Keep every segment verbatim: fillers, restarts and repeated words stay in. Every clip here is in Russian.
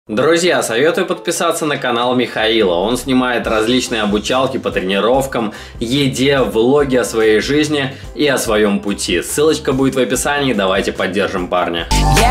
Друзья, советую подписаться на канал Михаила. Он снимает различные обучалки по тренировкам, еде, влоги о своей жизни и о своем пути. Ссылочка будет в описании, давайте поддержим парня.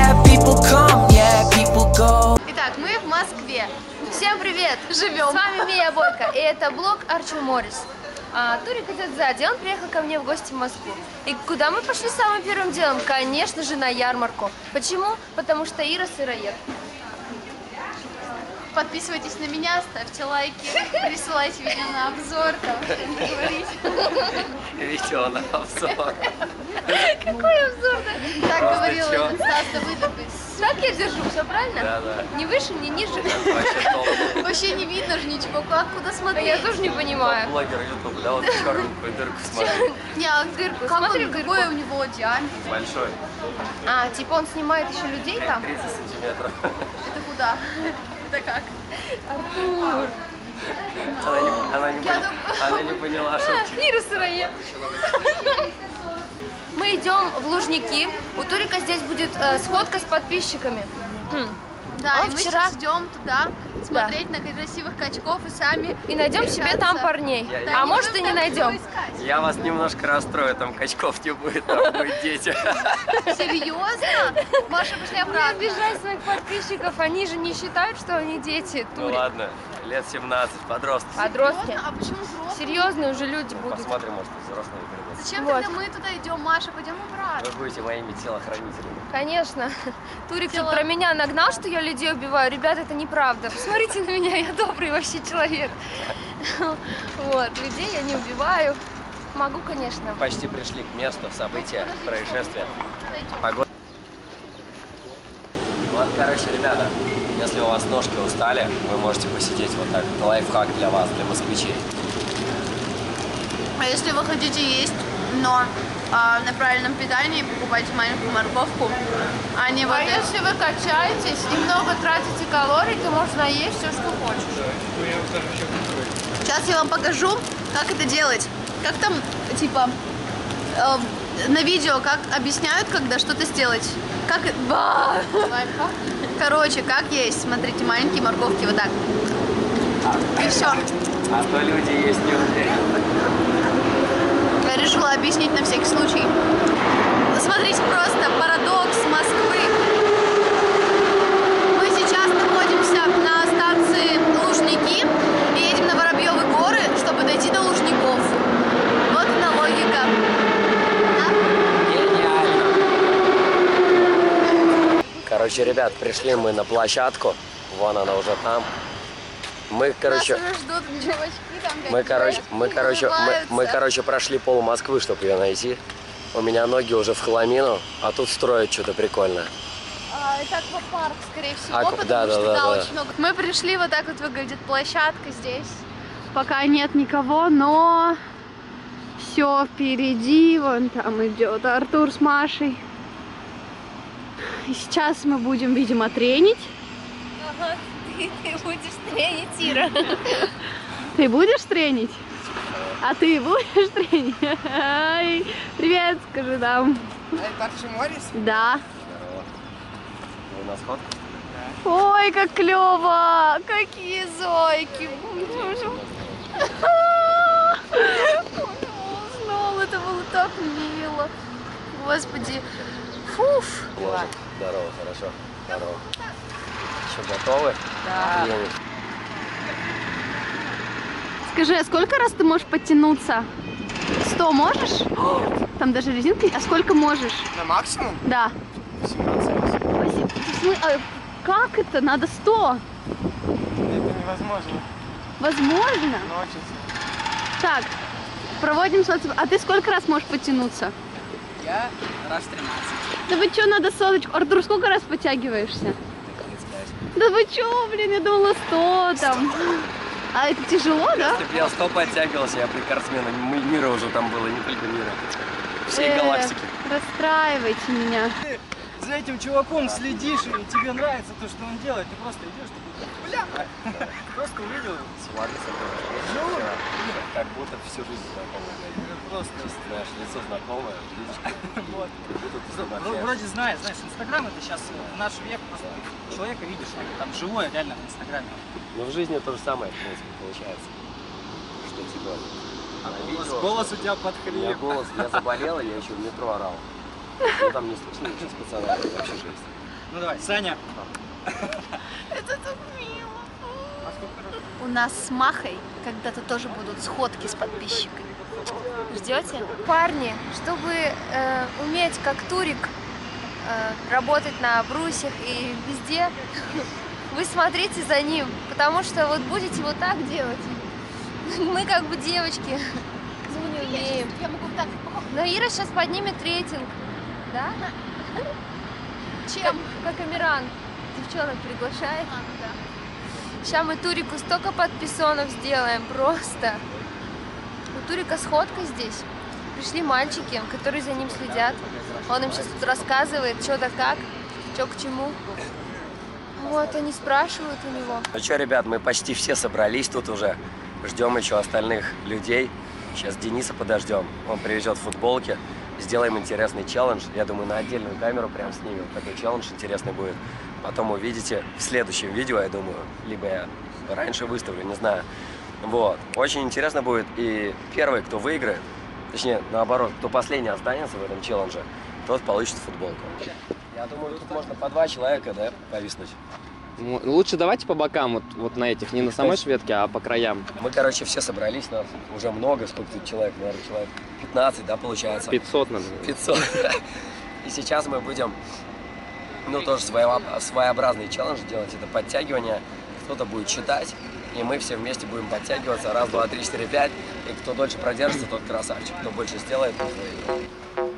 Итак, мы в Москве. Всем привет! Живем! С вами Мия Бойко, и это блог Арчи Моррис. А, Турик идет сзади, он приехал ко мне в гости в Москву. И куда мы пошли самым первым делом? Конечно же, на ярмарку. Почему? Потому что Ира сыроед. Подписывайтесь на меня, ставьте лайки, присылайте меня на обзор, там что-нибудь говорить. Видео на обзор. Какой обзор-то? Так говорила Стас, вы такой. Так я держу, все правильно? Да, да. Не выше, не ниже. Вообще топ. Вообще не видно же ничего, как куда А смотреть. я тоже не понимаю. Блогер YouTube, да, вот черненькую дырку смотри. Не, а дырку, как Смотри он, в дырку. какой у него диаметр? Большой. А, типа он снимает еще людей там? тридцать сантиметров. Это куда? Это как? Артур. Она не, она не, Я пон- она не поняла, что... Ира сыроед. Мы идем в Лужники. У Турика здесь будет э, сходка с подписчиками. Хм. Да, Он и мы вчера- сейчас идем туда смотреть на красивых качков и сами И найдем себе там парней. Я- Да, А не может и будем не там найдем. никого искать. Я вас немножко расстрою, там качков не будет, там будут дети. Серьезно? Маша, пошли Не обратно. обижай своих подписчиков, они же не считают, что они дети. Ну Турик. ладно, лет семнадцать, подростки. Подростки. Серьезно? А почему взрослые? Серьезные уже люди будут. Посмотрим, может, взрослые придут. Зачем Вот. тогда мы туда идем, Маша? Пойдем обратно. Вы будете моими телохранителями. Конечно. Турик тут Тело- про меня нагнал, что я людей убиваю. Ребята, это неправда. Посмотрите на меня, я добрый вообще человек. Вот, людей я не убиваю. Могу, конечно. Почти пришли к месту события, происшествия. Погода. Вот, короче, ребята, если у вас ножки устали, вы можете посидеть вот так. Это лайфхак для вас, для москвичей. А если вы хотите есть, но а, на правильном питании, покупайте маленькую морковку, а не вот А это. если вы качаетесь и много тратите калорий, то можно есть все, что хочешь. Сейчас я вам покажу, как это делать. Как там, типа, э, на видео, как объясняют, когда что-то сделать. Как... Ба! Короче, как есть. Смотрите, маленькие морковки вот так. И все. А то люди есть не уверены. Я решила объяснить на всякий случай. Смотрите, просто парадокс Москвы. Мы сейчас находимся на станции Лужники и едем на Воробьевы горы, чтобы дойти до Лужников. Вот она логика. Гениально. Короче, ребят, пришли мы на площадку. Вон она уже там. Мы, короче, Нас уже ждут чувачки там. мы, короче, мы, короче, мы, мы, улыбаются. короче, прошли пол Москвы, чтобы ее найти. У меня ноги уже в хламину, а тут строят что-то прикольное. А, это аквапарк, скорее всего, Аква- потому да, да, что да, да, да. очень много. Мы пришли, вот так вот выглядит площадка здесь. Пока нет никого, но все впереди. Вон там идет Артур с Машей. И сейчас мы будем, видимо, тренить. Ага, ты, ты будешь тренить, Ира. Ты будешь тренить? А ты будешь тренить? Ай, привет, скажи нам. Это Арчи Моррис? Да. Вы на сходку? Ой, как клево! Какие зойки! Уснул, это было так мило. Господи. Фуф. Ложик. Здорово, хорошо. Здорово. Что, готовы? Да. Тренить. Скажи, а сколько раз ты можешь подтянуться? Сто можешь? Там даже резинка. А сколько можешь? На максимум? Да. семнадцать. Спасибо. В смы- а как это? Надо сто. Это невозможно. Возможно. Научиться. Так, проводим соцсеть. А ты сколько раз можешь подтянуться? Я раз тринадцать. Да вы что, надо соточку? Артур, сколько раз подтягиваешься? Да вы что, блин, я думала сто там. А это тяжело, да? Если бы я сто подтягивался, я бы рекордсмена ми- мира уже там было, не только мира. Всей Э, галактики. Расстраивайте меня. Ты за этим чуваком следишь, и тебе нравится то, что он делает. Ты просто идешь, такой, бля, просто увидел. Смотри, Живу. как будто всю жизнь знакомая. Просто. Знаешь, лицо знакомое, видишь, Вот. как будто ты Вро- знакомый. Вроде знаешь, знаешь, Инстаграм это сейчас в наш век просто человека видишь, он там живой, реально в Инстаграме. Ну в жизни то же самое, в принципе, получается. Что типа... А на голос, видео- голос у тебя под У меня хрип. голос, я заболел, я еще в метро орал. Ну там не слышно ничего с пацанами, вообще жесть. Ну давай, Саня. Это так мило. У нас с Махой когда-то тоже будут сходки с подписчиками. Ждете? Парни, чтобы э, уметь как Турик э, работать на брусьях и везде, вы смотрите за ним, потому что вот будете вот так делать. Мы как бы девочки, мы не умеем. Я могу так. Но Ира сейчас поднимет рейтинг, да? Чем? Как, как Амиран девчонок приглашает. А, ну да. Сейчас мы Турику столько подписонов сделаем, просто. У Турика сходка здесь. Пришли мальчики, которые за ним следят. Он им сейчас тут рассказывает, что да как, что к чему. Вот, они спрашивают у него. Ну что, ребят, мы почти все собрались тут уже. Ждем еще остальных людей. Сейчас Дениса подождем. Он привезет футболки. Сделаем интересный челлендж. Я думаю, на отдельную камеру прям снимем. Такой челлендж интересный будет. Потом увидите в следующем видео, я думаю. Либо я раньше выставлю, не знаю. Вот. Очень интересно будет. И первый, кто выиграет, точнее, наоборот, кто последний останется в этом челлендже, тот получит футболку. Я думаю, тут можно по два человека, да, повиснуть. Лучше давайте по бокам, вот, вот на этих, не на самой шведке, а по краям. Мы, короче, все собрались, нас уже много, сколько тут человек, наверное, человек пятнадцать, да, получается? пятьсот надо. пятьсот. И сейчас мы будем, ну, тоже своеобразный челлендж делать, это подтягивание. Кто-то будет читать, и мы все вместе будем подтягиваться. Раз, два, три, четыре, пять. И кто дольше продержится, тот красавчик. Кто больше сделает, тот выиграет.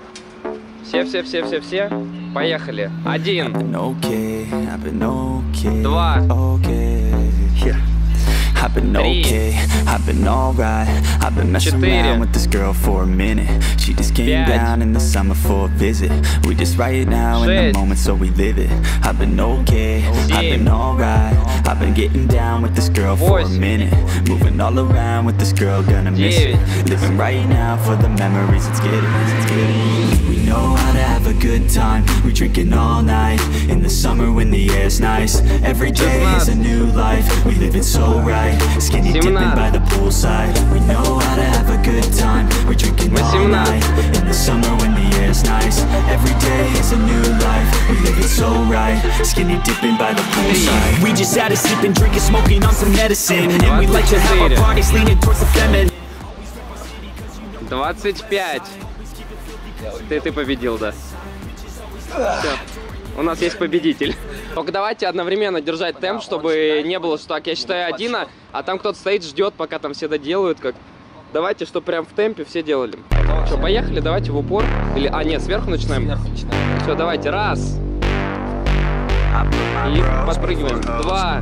Все-все-все-все-все. Поехали. Один. Okay, I've been okay, Два. okay, yeah. I've been Три. okay, I've been alright. I've been messing Четыре. around with this girl for a minute. She just came Пять. down in the summer for a visit. We just right now in Шесть. the moment, so we live it. I've been okay, I've Семь. been alright. I've been getting down with this girl for a Восемь. minute. Moving all around with this girl, gonna miss it. Девять. Living right now for the memories, let's get it, let's get it. We know how to have a good time. We drinking all night in the summer when the air's nice. Every day is a new life. We live it so right. Skinny dipping by the poolside. We know how to have a good time. We're drinking all night in the summer when the air's nice. Every day is a new life. We live it so right. Skinny dipping by the poolside. We just had a sip and drinking, smoking on some medicine. And we like to have our bodies leaning towards the feminine. двадцать пять. Ты, ты победил, да. Все. У нас есть победитель. Только давайте одновременно держать темп, чтобы не было, что так, я считаю один, а, а там кто-то стоит, ждет, пока там все доделают. Как... Давайте, чтобы прям в темпе все делали. Что, поехали, давайте в упор. Или, а, нет, сверху начинаем. Сверху начинаем. Все, давайте, раз. И подпрыгиваем. Два.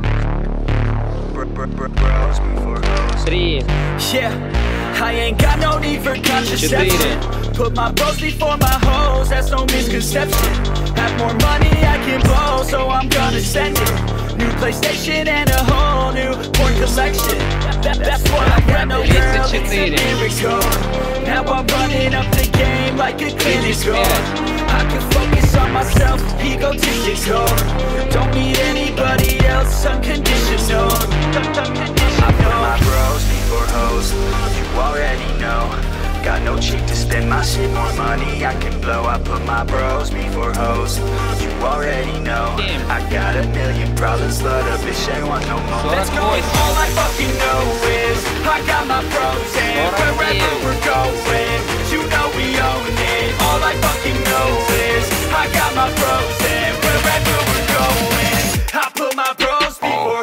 Три. Yeah, I ain't got no need for contraception. Четыре. Put my bros before my hoes, that's no misconception. Have more money I can blow, so I'm gonna send it. New PlayStation and a whole new porn collection. That, that's what I got, no girl, it's a miracle. Now I'm running up the game like a clinical. I can focus on myself, egotistical. Don't need anybody else, unconditional. I put my bros before hoes, you already know. Got no cheek to spend my shit, more money I can blow. I put my bros before hoes, you already know. I got a million problems, but a bitch ain't want no more. Let's go, all I fucking know is I got my bros and wherever we're going, you know we own it. All I fucking know is I got my bros and wherever we're going, I put my bros before.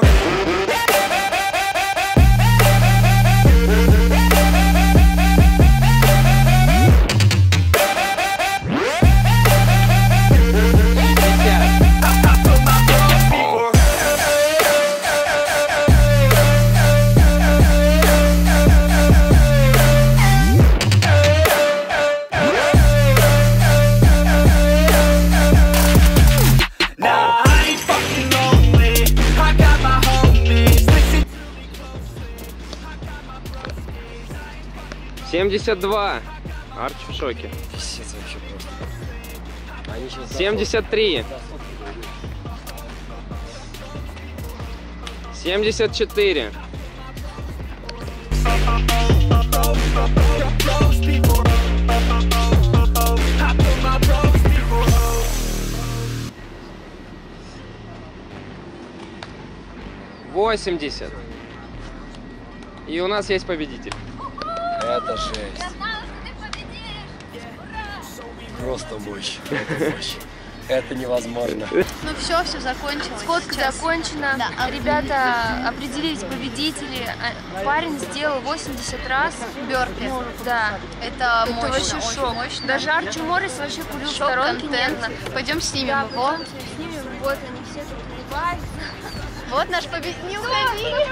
семьдесят два. Арч в шоке. Пиздец вообще просто. Они сейчас семьдесят три. семьдесят четыре. восемьдесят. И у нас есть победитель. Это жесть. Просто мощь. Это мощь. Это невозможно. Ну все, все закончилось. Сходка Сейчас. закончена. Да. Ребята определились победители. А Парень сделал восемьдесят раз Бёрпи. Да. Это, Это мощно, вообще очень шок. мощно. Даже Арчи Моррис вообще курил в сторонке Шок-контент. нервно. Пойдем снимем Да, его. пойдемте снимем. Вот они все тут улыбаются. Вот наш победитель. Не уходи!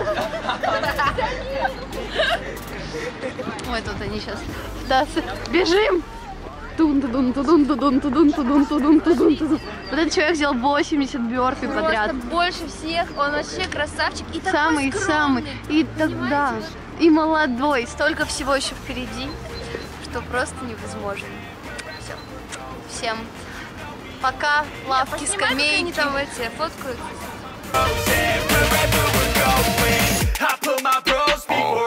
Ой, тут они сейчас. Да, бежим! Тун-тудун, тудун-тудун, тудун-тудун, тудун-тудун, тудун. Вот этот человек сделал восемьдесят бёрпи подряд. Просто больше всех. Он вообще красавчик. И такой Самый, скромный. самый. И тогда. И молодой. Столько всего еще впереди, что просто невозможно. Все. Всем пока. Лавки, Поснимай, как они скамейки. там эти фоткают. I put my bros before.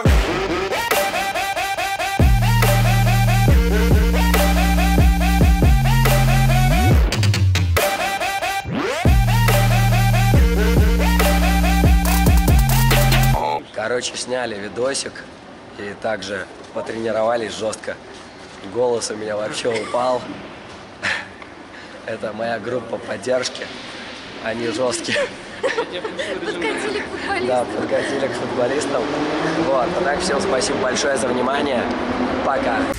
Короче, сняли видосик и также потренировались жестко. Голос у меня вообще упал. Это моя группа поддержки. Они жесткие. Подкатили к футболистам. Да, подкатили к футболистам. Вот. А так, всем спасибо большое за внимание. Пока.